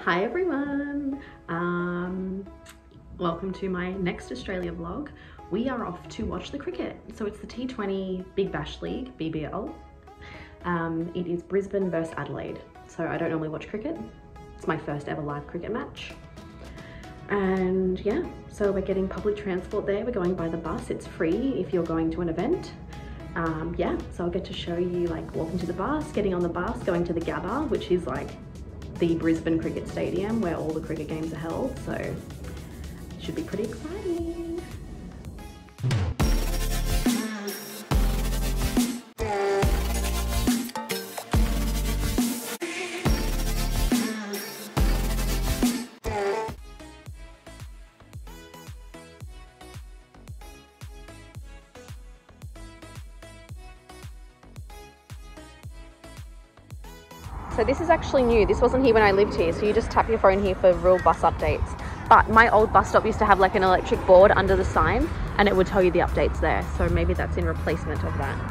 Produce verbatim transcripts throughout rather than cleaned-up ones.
Hi everyone, um, welcome to my next Australia vlog. We are off to watch the cricket. So it's the T twenty Big Bash League, B B L. Um, it is Brisbane versus Adelaide. So I don't normally watch cricket. It's my first ever live cricket match. And yeah, so we're getting public transport there. We're going by the bus. It's free if you're going to an event. Um, yeah, so I'll get to show you like walking to the bus, getting on the bus, going to the Gabba, which is like the Brisbane Cricket Stadium where all the cricket games are held. So it should be pretty exciting. So this is actually new. This wasn't here when I lived here. So you just tap your phone here for real bus updates. But my old bus stop used to have like an electric board under the sign and it would tell you the updates there. So maybe that's in replacement of that.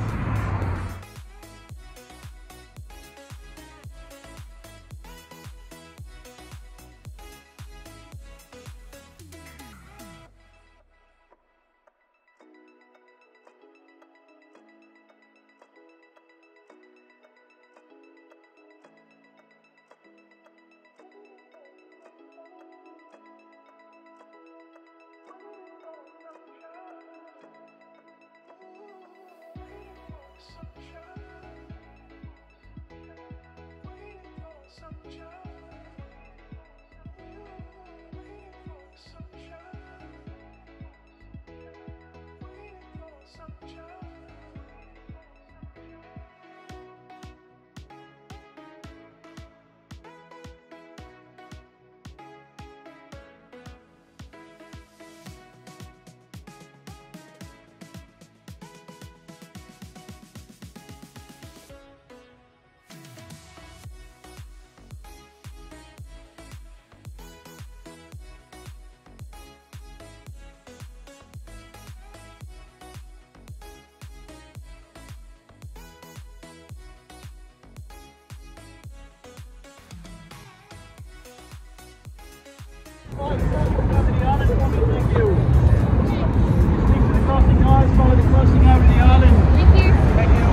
Right, so over the island, thank you. Stick to the crossing, guys, follow the crossing over the island. Thank you. Thank you.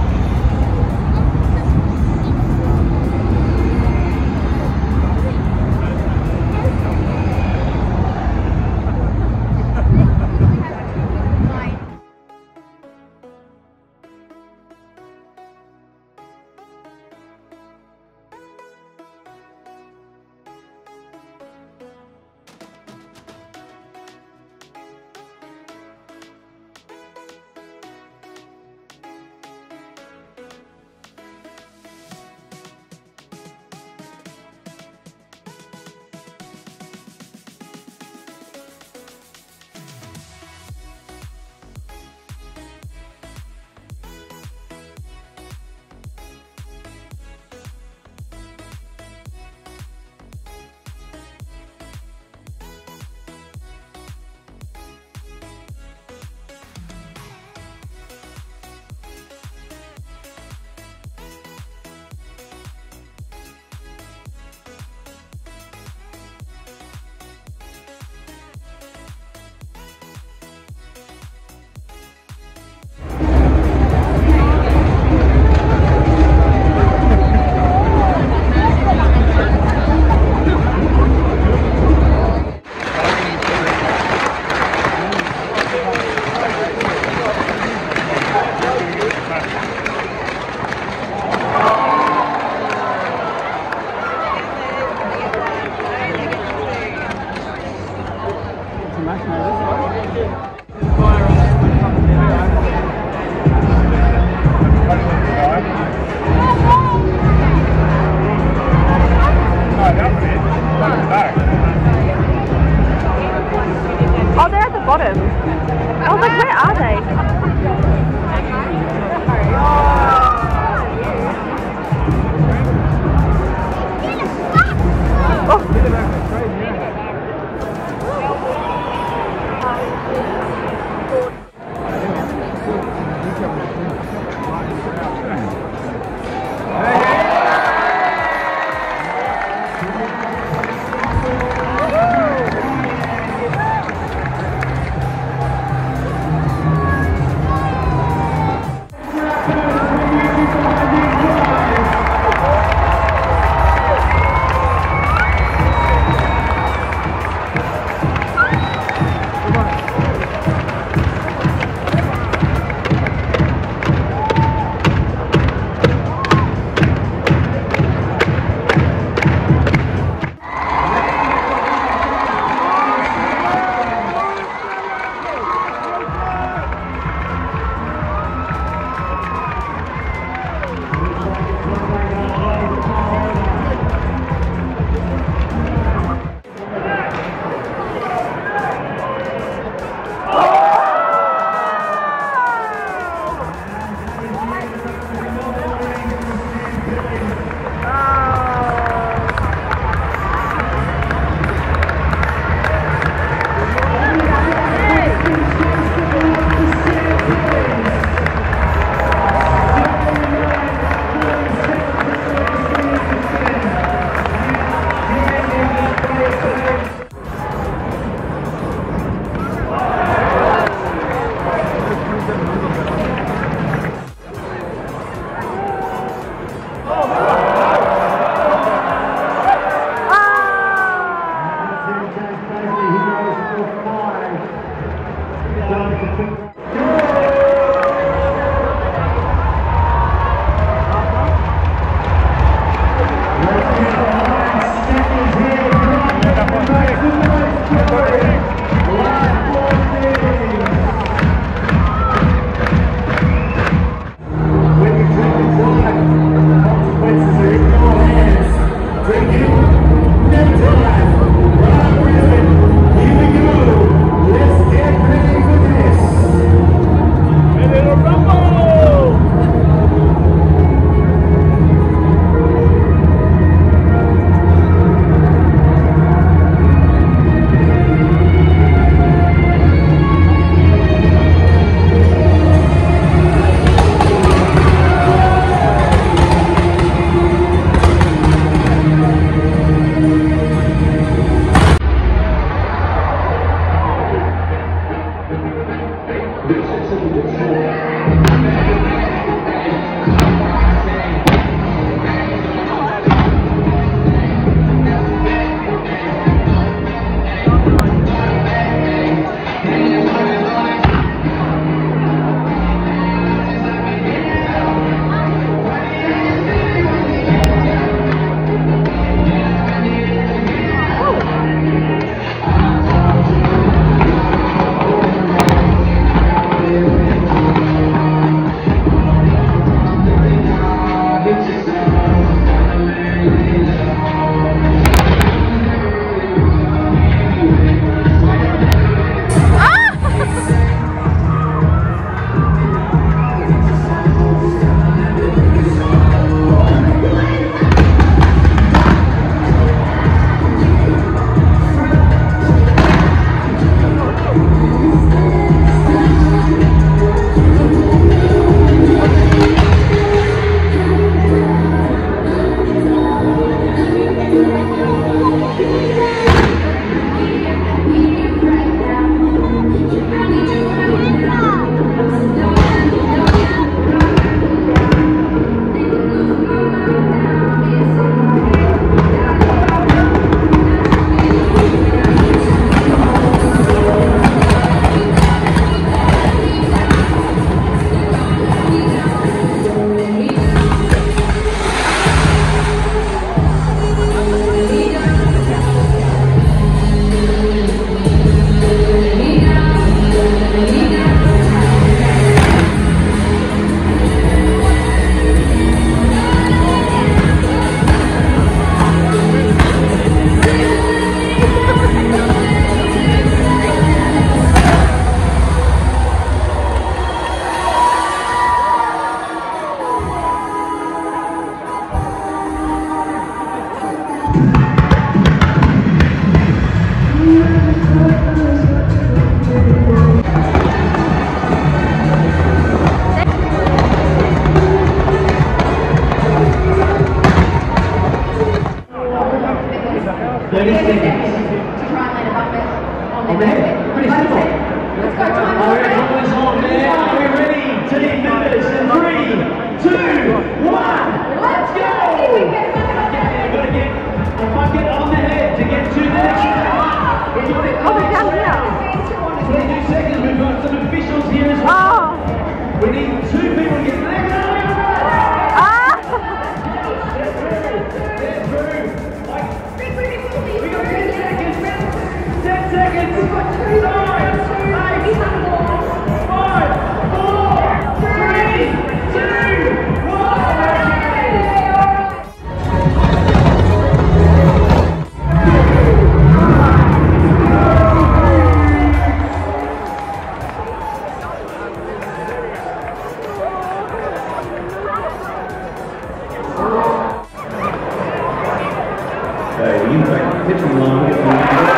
Oh, they're at the bottom. I was like, where are they? thirty seconds. To try and land a bucket on On their there. back. Pretty simple. Let's go, time Are we for ready? Boys on there? Are we ready? Team members in three, two, one. Let's go! We get a bucket on Yeah, there. we've got to get a bucket on the head to get to the next round. We've got it. Oh, they're down here. twenty-two seconds. We've got some officials here as well. Oh. We need two people to get there. Ah. We got ten seconds. ten seconds. Nine, eight, five, four, three, two, one. Okay, the impact pitching line is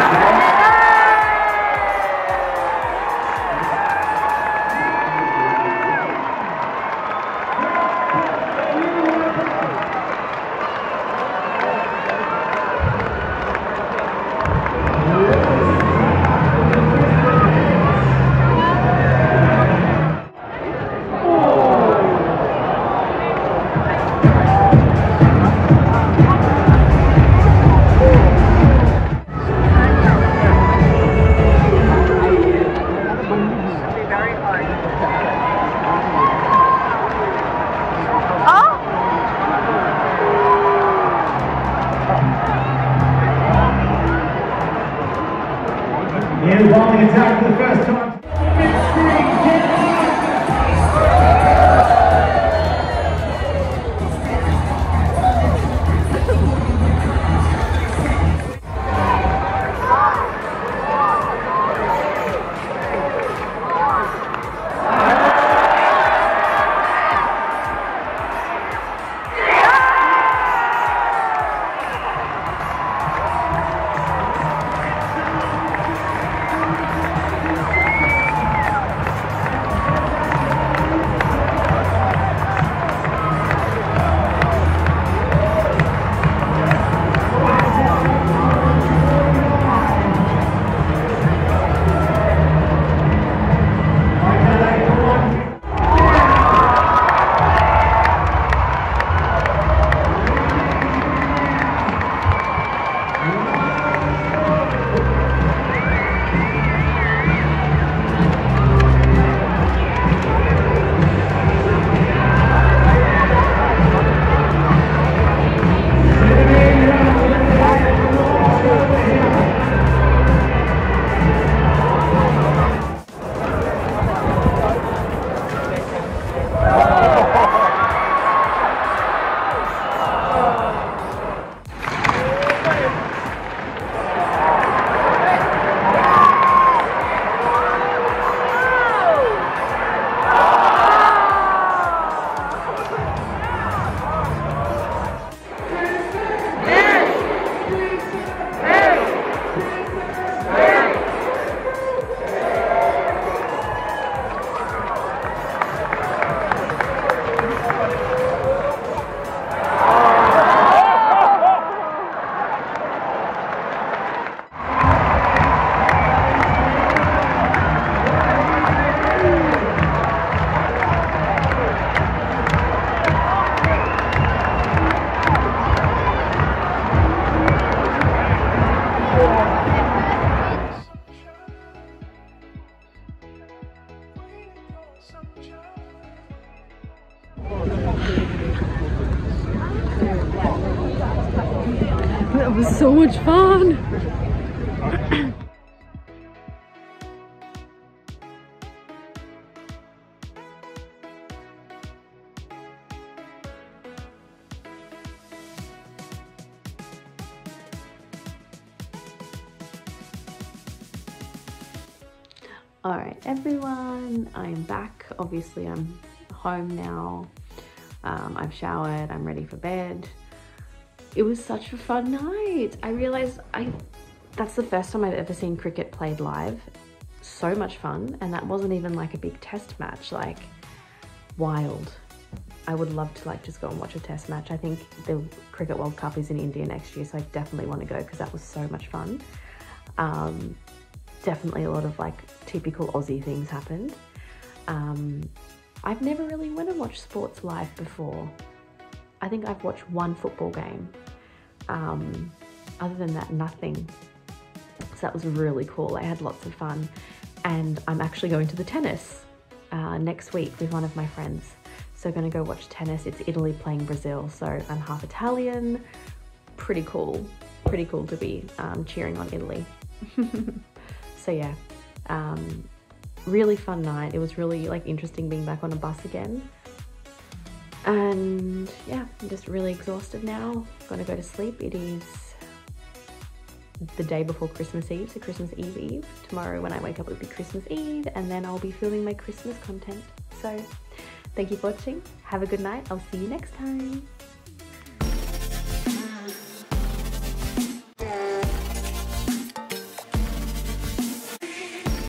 Yeah, the bowling attack for the first time. That was so much fun. All right, everyone, I'm back. Obviously, I'm home now. Um, I've showered, I'm ready for bed. It was such a fun night. I realized I that's the first time I've ever seen cricket played live. So much fun, and that wasn't even like a big test match, like wild. I would love to like just go and watch a test match. I think the Cricket World Cup is in India next year, so I definitely want to go because that was so much fun. Um, definitely a lot of like typical Aussie things happened. Um, I've never really went and watched sports live before. I think I've watched one football game. Um, other than that, nothing. So that was really cool. I had lots of fun. And I'm actually going to the tennis uh, next week with one of my friends. So gonna go watch tennis. It's Italy playing Brazil. So I'm half Italian. Pretty cool. Pretty cool to be um, cheering on Italy. So yeah, um, really fun night. It was really like interesting being back on a bus again. And yeah, I'm just really exhausted now. Gonna go to sleep. It is the day before Christmas Eve, so Christmas Eve Eve. Tomorrow when I wake up it'll be Christmas Eve, and then I'll be filming my Christmas content. So thank you for watching. Have a good night. I'll see you next time.